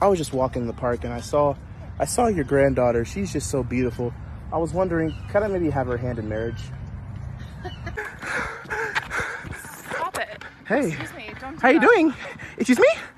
I was just walking in the park and I saw your granddaughter. She's just so beautiful. I was wondering, could I maybe have her hand in marriage? Stop it. Hey. Excuse me, don't do How you that. doing? Excuse me?